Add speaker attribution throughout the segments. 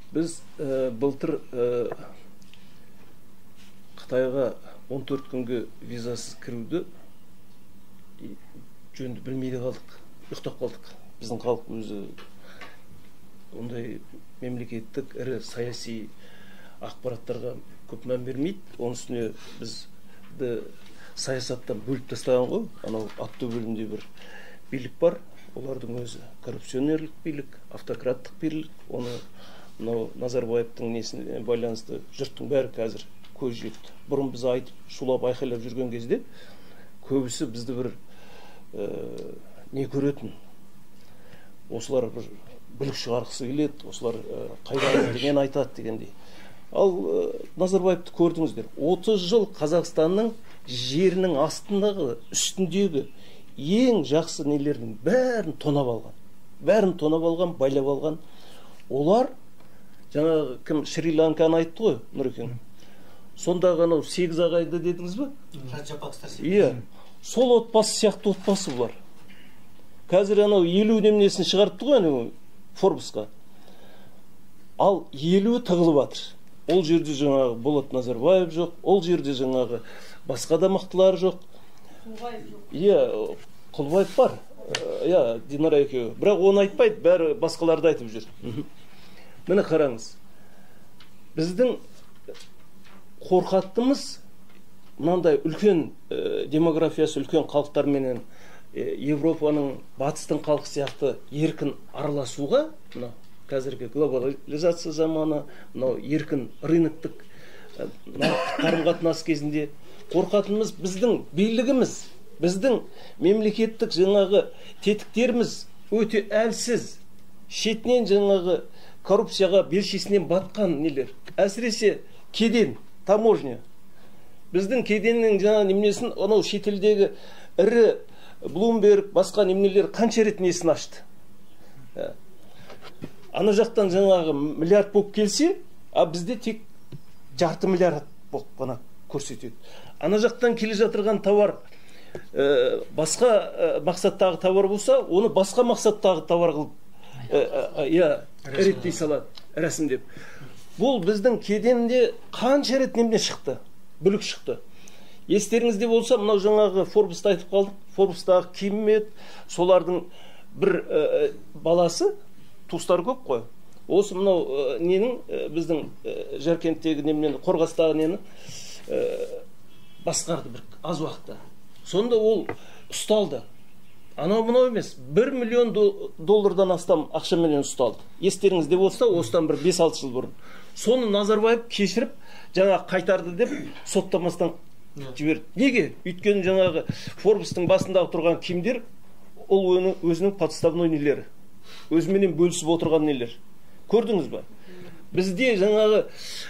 Speaker 1: Біз былтыр Қытайға 14 күнге визасыз кіруді жөнді білмейді қалдық, ұйықтап қалдық. Біздің халық өзі ондай мемлекеттік ірі саяси ақпараттарға көп мән бермейді. Оның үстіне бізді саясаттан бөліп тастаған ғой. Анау Ақтөбелінде бір билік бар. Олардың өзі коррупционерлік билік, автократтық билік. Оны Назарбаевтың несіне байланысты жұрттың бәрі қазір көз жетті. Бұрын біз айтып, шулап айқайлап жүрген кезде көбісі бізді бір не көретін. Осылар бір бүлік шығарғысы келеді, осылар қайдан деген айтады дегендей. Ал Назарбаевты көрдіңіздер. 30 жыл Қазақстанның жерінің астындағы, үстіндегі ең жақсы нелердің бәрін тонап алған. Бәрін тонап алған, байлап алған. Олар, жаңағы кім Шри-Ланканы айтты ғой, Нұрекең. Сондағы анау 8 ағайды дедіңіз бе? Иә. Сол отбасы сияқты отбасы бұлар. Қазір анау 50 немнесін шығартты ғой, анау Форбсқа. Ал 50 тығылып жатыр. Ол жерде жаңағы Болат Назарбаев жоқ, ол жерде жаңағы басқа да мықтылар жоқ. Иә, Құлбаев бар. Иә, Динара екеуі. Бірақ оны айтпайды, бәрі басқаларды айтып жүр. Міне қараңыз. Біздің қорқаттымыз мынандай үлкен демографиясы үлкен халықтарменен Европаның батыстың халқы сияқты еркін араласуға, мына қазіргі глобализация заманы, мынау еркін рыноктық қарым-қатынас кезінде қорқатынымыз біздің билігіміз, біздің мемлекеттік жаңағы тетіктеріміз өте әлсіз, шетінен жаңағы коррупцияға белшесінен батқан нелер. Әсіресе кеден, таможня. Біздің кеденнің жаңа немнесін, анау шетелдегі ірі Блумберг, басқа немнелер қанша рет несін ашты. Ана жақтан жаңағы миллиард болып келсе, а бізде тек жарты миллиард болып қана көрсетеді. Ана жақтан келе жатырған товар басқа мақсаттағы товар болса, оны басқа мақсаттағы товар қылып реттей салады, рәсімдеп. Бұл біздің кеденде қанша рет немне шықты, бүлік шықты. Естеріңізде болса, мынау жаңағы Форбсты айтып қалдық. Форбстағы Киммет, солардың бір баласы, туыстары көп қой. Осы мынау ненің, біздің Жаркенттегі немнен, Қорғастағы нені басқарды бір аз уақытта. Сонда ол ұсталды. Анау-мынау емес, 1 миллион доллардан астам ақшаменен ұсталды. Естеріңізде болса, осыдан бір 5-6 жыл бұрын. Соны Назарбаев кешіріп, жаңа қайтарды деп соттамастан жіберді. Неге? Өйткені жаңағы Форбстың басындағы тұрған кимдер, ол өзінің подставной нелері. Өзіменен бөлісіп отырған нелер. Көрдіңіз ба? Бізде жаңағы,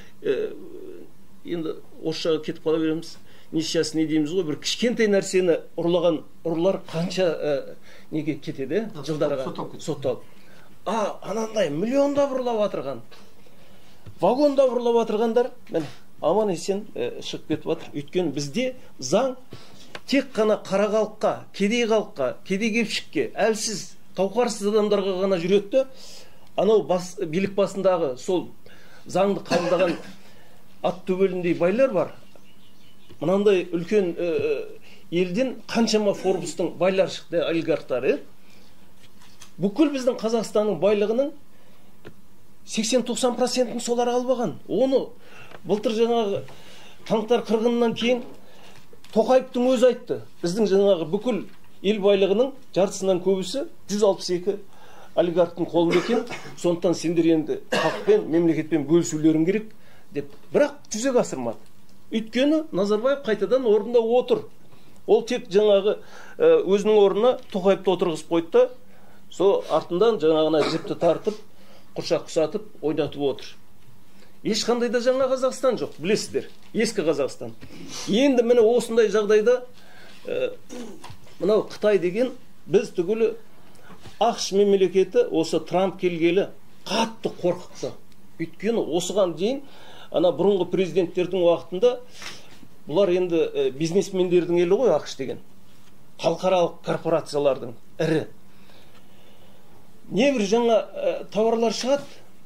Speaker 1: енді орысшаға кетіп қала береміз, несчастный дейміз ғой, бір кішкентай нәрсені ұрлаған ұрлар қанша неге кетеді, жылдарға сотталып. Анандай миллионда ұрлап атырған, вагонда ұрлап атырғандар, аман есен шығып кетіп атыр. Өйткені бізде заң тек қана қара халыққа, кедей халыққа, кедей кепшікке, әлсіз, қауқарсыз адамдарға ғана жүреді. Анау билік басындағы сол заңды қабылдаған Ақтөбеліндей байлар бар. Мынандай үлкен елден қаншама Форбстың байлар шықты, олигархтар. Бүкіл біздің Қазақстанның байлығының 80-90%-ін солар албаған. Оны былтыр жаңағы қаңтар қырғынынан кейін Тоқаевтың өзі айтты. Біздің жаңағы бүкіл ел байлығының жартысынан көбісі 162 олигархтың қолында екен. Сондықтан сендер енді халықпен, мемлекетпен бөлісулерің керек деп. Бірақ жүзеге асырмады. Өйткені Назарбаев қайтадан орында отыр. Ол тек жаңағы өзінің орнына Тоқаевты отырғызып қойды. Сол артынан жаңағына жіпті тартып, құршақ құсатып, ойнатып отыр. Ешқандай да жаңа Қазақстан жоқ, білесіздер. Ескі Қазақстан. Енді міне осындай жағдайда мынау Қытай деген біз түгілі ақш мемлекеті осы Трамп келгелі қатты қорқықты. Өйткені осыған дейін ана бұрынғы президенттердің уақытында бұлар енді бизнесмендердің елі ғой ақш деген. Халықаралық корпорациялардың ірі. Не бір жаңа товарлар шығады,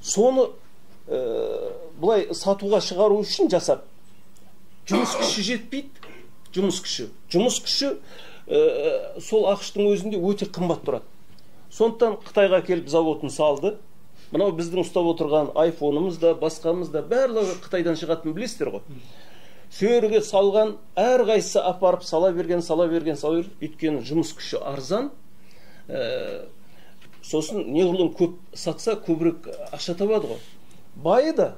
Speaker 1: соны бұлай сатуға шығару үшін жасап, жұмыс күші жетпейді, жұмыс күші сол ақштың өзінде өте қымбат тұрады. Сондықтан Қытайға келіп заводын салды. Мынау біздің ұстап отырған айфонымыз да, басқамыз да барлығы Қытайдан шығатын білесіздер ғой. Сөреге салған, әр қайсысы апарып сала берген, өйткені жұмыс күші арзан. Сосын неғұрлым көп сатса, көбірек ақша табады ғой. Байы да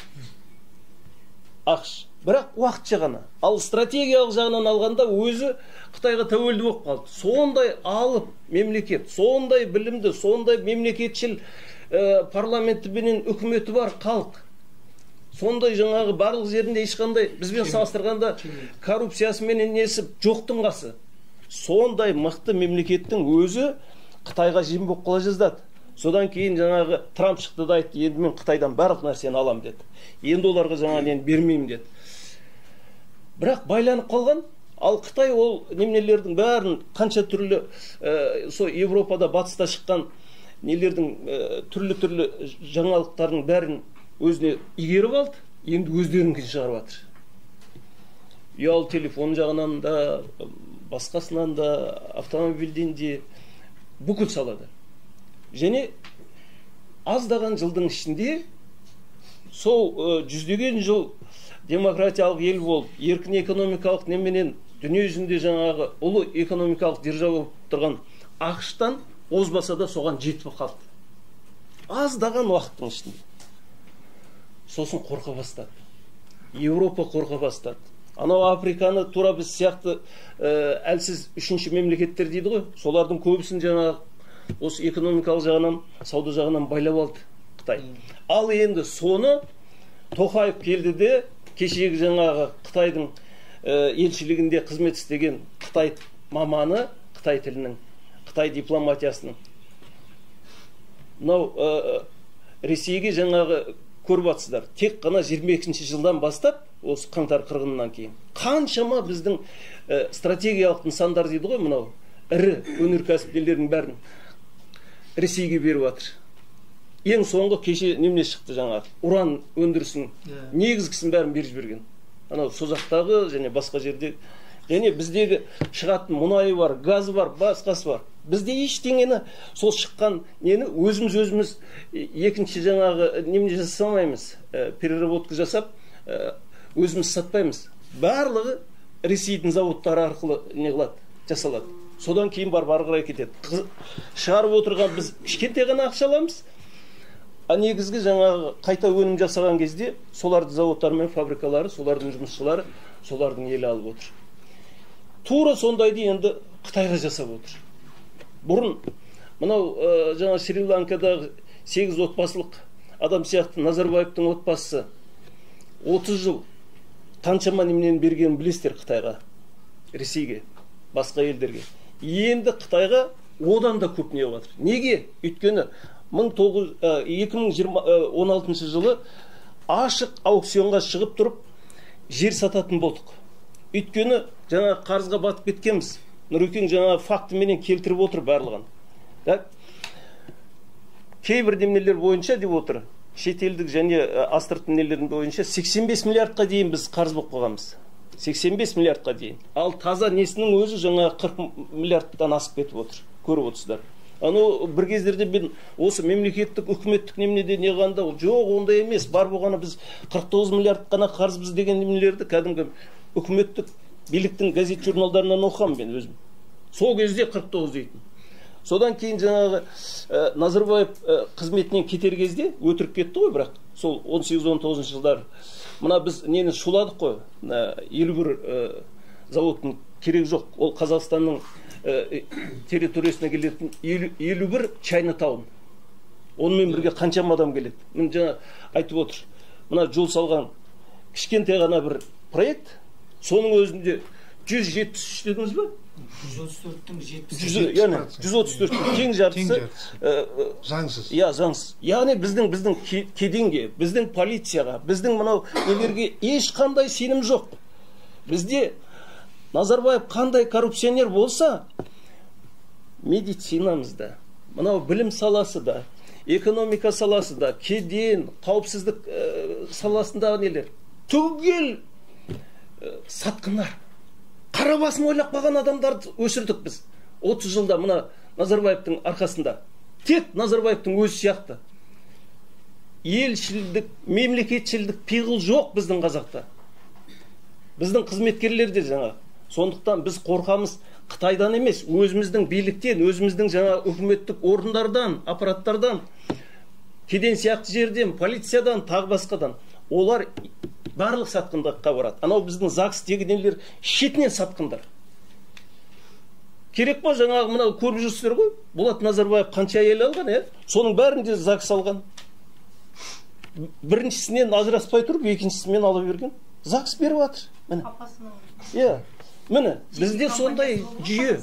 Speaker 1: ақш, бірақ уақытша ғана. Ал стратегиялық жағынан алғанда өзі Қытайға тәуелді болып қалды. Сондай алып мемлекет, сондай білімді, сондай мемлекетшіл парламенті бенен үкіметі бар халық. Сондай жаңағы барлық жерінде ешқандай бізбен салыстырғанда коррупциясы менен несі жоқтың қасы. Сондай мықты мемлекеттің өзі Қытайға жем болып қала жаздады. Содан кейін жаңағы Трамп шықты да айтты, енді мен Қытайдан барлық нәрсені алам деді. Енді оларға жаңа мен бермеймін деді. Бірақ байланып қалған, ал Қытай ол немелердің бәрін қанша түрлі со Европада батыста шыққан нелердің түрлі жаңалықтардың бәрін өзіне игеріп алды, енді өздерінкін шығарып жатыр. Ұялы телефон жағынан да, басқасынан да, автомобильден де бүкіл салады. Және аздаған жылдың ішінде сол жүздеген жыл демократиялық ел болып, еркін экономикалық неменен дүние жүзінде жаңағы ұлы экономикалық держава болып тұрған ақштан озбаса да соған жетіп қалды. Аздаған уақыттың ішінде. Сосын қорқа бастады. Европа қорқа бастады. Анау Африканы тура біз сияқты әлсіз үшінші мемлекеттер дейді ғой. Солардың көбісін жаңағы осы экономикалық жағынан, сауда жағынан байлап алды Қытай. Ал енді соны Тоқаев келді де кешегі жаңағы Қытайдың елшілігінде қызмет істеген Қытай маманы, Қытай тілінің, Қытай дипломатиясының мынау Ресейге жаңағы көрбатсыздар. Тек қана 22-ші жылдан бастап, осы қаңтар қырғынынан кейін қаншама біздің стратегиялық нысандар дейді ғой, мынау ірі өнеркәсіптердің бәрін Ресейге беріп жатыр. Ең соңғы кеше немене шықты жаңағы уран өндірісінің негізгісін бәрін беріп жіберген. Анау Созақтағы және басқа жерде, және біздегі шығатын мұнайы бар, газы бар, басқасы бар. Бізде ештеңені сол шыққан нені өзіміз екінші жаңағы немене жасамаймыз, переработка жасап, өзіміз сатпаймыз. Барлығы Ресейдің заводтары арқылы не қылады, жасалады. Содан кейін ары қарай кетеді. Шығарып отырған біз кішкентай ғана ақша аламыз. А негізгі жаңағы қайта өнім жасаған кезде солардың заводтары мен фабрикалары, солардың жұмысшылары, солардың елі алып отыр. Тура сондайды енді Қытайға жасап отыр. Бұрын мынау жаңа Шри-Ланкадағы 8 отбасылық адам сияқты Назарбаевтың отбасы 30 жыл қаншама неменен берген білесіздер Қытайға, Ресейге, басқа елдерге. Енді Қытайға одан да көп не жатыр. Неге? Өйткені 2016 жылы ашық аукционға шығып тұрып жер сататын болдық. Өйткені жаңа қарызға батып кеткенбіз. Нұрекең жаңа фактіменен келтіріп отыр барлығын. Кейбір демнелер бойынша деп отыр, шетелдік және астыртын нелердің бойынша 85 миллиардқа дейін біз қарыз болып қойғанбыз. 85 миллиардқа дейін. Ал таза несінің өзі жаңа 40 миллиардтан асып кетіп отыр. Көріп отырсыздар. Аны бір кездерде мен осы мемлекеттік үкіметтік немнеде не қанда, жоқ ондай емес, бар болғаны біз 49 миллиард қана қарызбыз деген немелерді кәдімгі үкіметтік биліктің газет журналдарынан оқығам мен өзім. Сол кезде 49 дейтін. Содан кейін жаңағы Назарбаев қызметінен кетер кезде өтірік кетті ғой, бірақ сол 18-19 жылдар мына біз нені шуладық қой, 51 заводтың керек жоқ. Ол Қазақстанның территориясына келетін 51 Чайнатаун. Онымен бірге қаншама адам келеді. Мен жаңа айтып отыр. Мына жол салған кішкентай ғана бір проект, соның өзінде 173 дедіңіз ба?
Speaker 2: 134-тің
Speaker 1: 134-тің тең жартысы
Speaker 3: заңсыз.
Speaker 1: Иә, заңсыз. Яғни біздің кеденге, біздің полицияға, біздің мынау нелерге ешқандай сенім жоқ. Бізде Назарбаев қандай коррупционер болса, медицинамызда, мынау білім саласы да, экономика саласында, кеден, қауіпсіздік саласындағы нелер түгел сатқындар. Қара басын ойлап қалған адамдарды өшірдік біз. 30 жылда мына Назарбаевтың арқасында. Тек Назарбаевтың өзі сияқты. Елшілдік, мемлекетшілдік пиғыл жоқ біздің қазақта. Біздің қызметкерлерде жаңа. Сондықтан біз қорқамыз Қытайдан емес, өзіміздің биліктен, өзіміздің жаңа үкіметтік орындардан, аппараттардан, кеден сияқты жерден, полициядан, тағы басқадан. Олар барлық сатқындыққа барады. Анау біздің ЗАГС дегенелер шетінен сатқындар. Керек па жаңағы мынау көріп жүрсіздер ғой? Болат Назарбаев қанша әйел алған, соның бәрінде ЗАГС алған. Біріншісінен ажыраспай тұрып, екіншісімен ала берген. ЗАГС беріп жатыр. Міне. Міне, бізде сондай жүйе.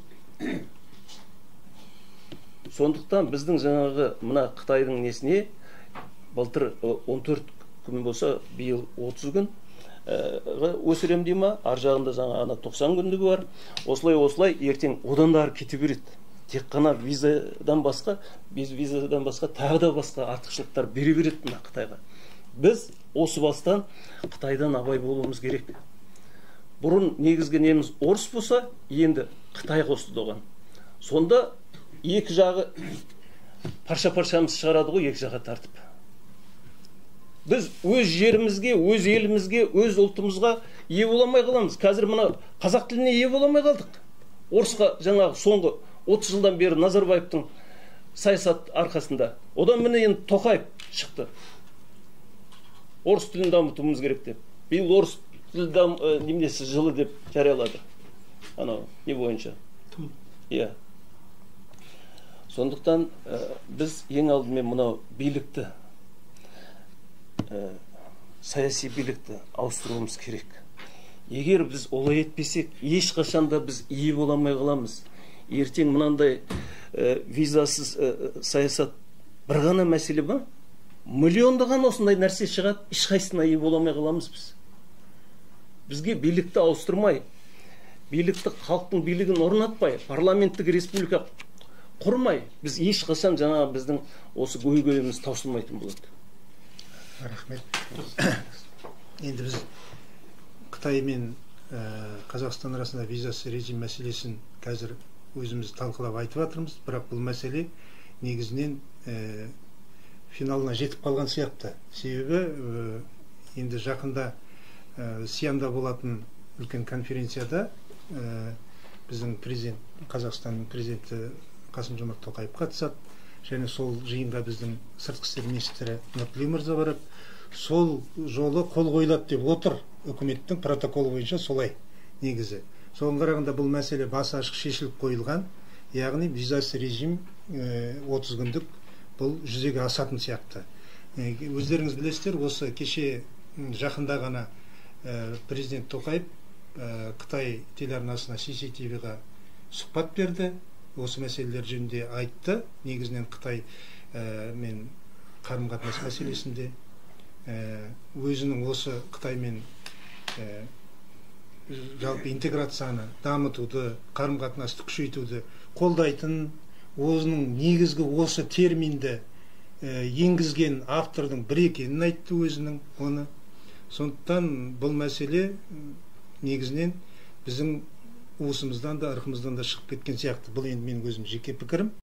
Speaker 1: Сондықтан біздің жаңағы мына Қытайдың несіне былтыр 14 күн болса, биыл 30 күн өсірем дей ма, ар жағында жаңа 90 күндігі бар. Осылай ертең одан да кете береді. Тек қана визадан басқа тағы да басқа артықшылықтар бере береді мына Қытайға. Біз осы бастан Қытайдан абай болуымыз керек. Бұрын негізгі неміз орыс болса, енді Қытай қосты оған. Сонда екі жағы парша-паршамыз шығарады ғой, екі жаққа тартып. Біз өз жерімізге, өз елімізге, өз ұлтымызға ие боламай қаламыз. Қазір мына қазақ тіліне ие боламай қалдық. Орысқа жаңағы соңғы 30 жылдан бері Назарбаевтың саясат арқасында. Одан міне енді Тоқаев шықты. Орыс тілін дамытуымыз керек деп. Биыл орыс немнесі жылы деп жариялады. Анау не бойынша. Иә. Сондықтан біз ең алдымен мынау билікті, саяси билікті ауыстыруымыз керек. Егер біз олай етпесек, ешқашанда біз ие боламай қаламыз. Ертең мынандай визасыз саясат бір ғана мәселе ба? Миллиондаған осындай нәрсе шығады, ешқайсысына ие боламай қаламыз біз. Бізге билікті ауыстырмай, билікті халықтың билігін орнатпай, парламенттік республика құрмай, біз ешқашан жаңа біздің осы көйгөйіміз таусылмайтын болады.
Speaker 3: Рахмет. Енді біз Қытай мен Қазақстан арасында визасы режим мәселесін қазір өзіміз талқылап айтып жатырмыз, бірақ бұл мәселе негізінен финалына жетіп қалған сияқты. Себебі енді жақында Сиамда болатын үлкен конференцияда біздің президент, Қазақстанның президенті Қасым-Жомарт Тоқаев қатысады, және сол жиынға біздің сыртқы істер министрі Нұртілеу мырза барып, сол жолы қол қойылады деп отыр. Үкіметтің протоколы бойынша солай негізі. Соған қарағанда бұл мәселе басы ашық шешіліп қойылған, яғни визасыз режим 30 күндік бұл жүзеге асатын сияқты. Өздеріңіз білесіздер, осы кеше жақында ғана президент Тоқаев Қытай телеарнасына CCTV-ға сұхбат берді. Осы мәселелер жөнінде айтты. Негізінен Қытай мен қарым-қатынас мәселесінде өзінің осы Қытаймен жалпы интеграцияны дамытуды, қарым-қатынасты күшейтуді қолдайтын, өзінің негізгі осы терминді енгізген автордың бір екенін айтты өзінің оны. Сондықтан бұл мәселе негізінен біздің уысымыздан да, ырқымыздан да шығып кеткен сияқты. Бұл енді менің өзім жеке пікірім.